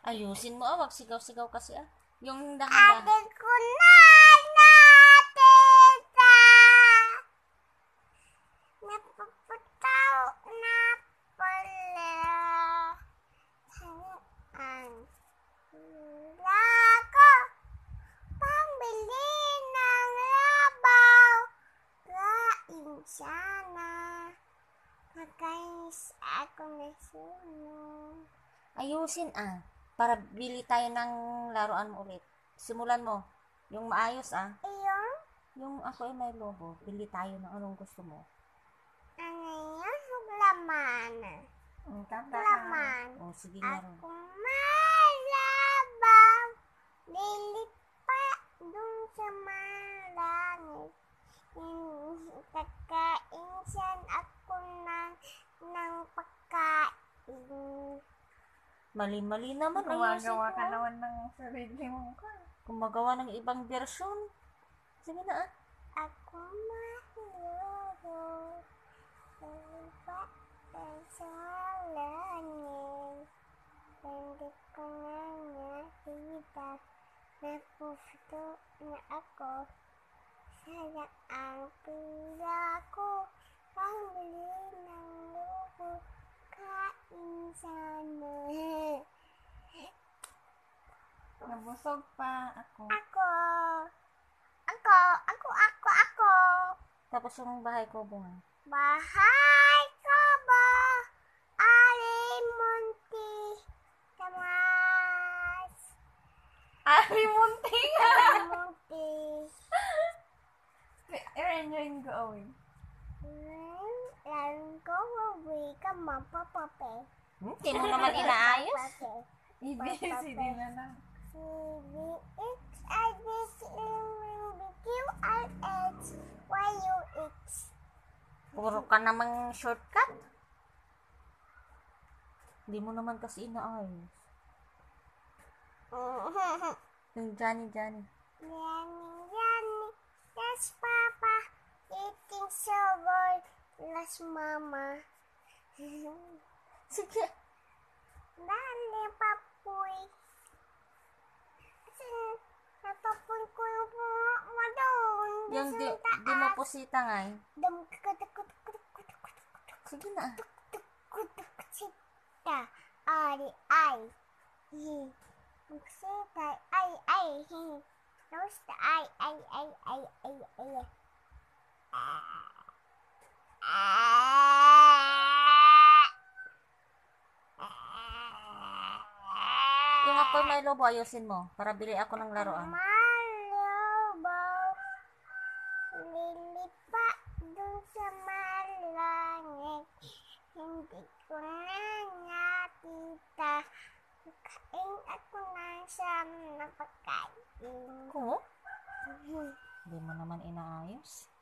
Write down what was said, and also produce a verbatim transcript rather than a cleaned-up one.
Ayusin mo, ah. Wag sigaw-sigaw kasi, ah. Yung dahan-dahan. Ate ko na natita. Napapataw na pala. Saan lako pambili ng labaw. Kain sana. Nakainis ako na sunog. Ayusin, ah. Para bili tayo ng laruan mo ulit. Simulan mo. Yung maayos, ah. Iyon? Yung ako ay may lobo. Bili tayo ng anong gusto mo. Ano yan? Laman. Mm, tama. Laman. Oh, sige nga rin. Ako malabaw. Lilipa dun sa malangit. Kakain siyan ako ng, ng pagkain. Mali-mali naman. Gumagawa Ayusin ka mo. naman ng sarili mong ka. Gumagawa ng ibang version. Sige na, ah. Ako mahilo. Lilipa sa langit. Hindi ko na nakita. Napuputo na ako. Sayang ang pila ko. Pambili ng lubo. Kain sana. Nabusog pa ako. Ako. Ako. Ako. Ako. Ako. Tapos yung bahay ko, bunga. Bahay ko ba? Alimunti. Tamas. Ari, munting! Alimunti. You're enjoying going. Lang ko wawi ka mapapape. Hmm, di mo naman inaayos. A B C D na lang. C, D, X, I, D, C, M, B, Q, R, X, Y, U, X. Puro ka namang shortcut. Hindi mo naman kasi inaayos. Yung Johnny, Johnny. Yanni, Yanni, yes, Papa, eating so good, yes, Mama. Sige. Dali, Papoy. Kasi, natapon ko yung bunga mo doon. Yung di, di mo pusita nga eh. Sige na. Sita, ari, ay, hi. Sita, ay, ay, hi. Basta, ay, ay, ay, ay, ay, ay. Yung ako may lobo, ayusin mo. Para bili ako ng laruan. Malabaw, lilipa dun sa malangit. Hindi ko na nakita. Kain ako ng siyam na pagkain. Ko? Hindi mo naman inaayos.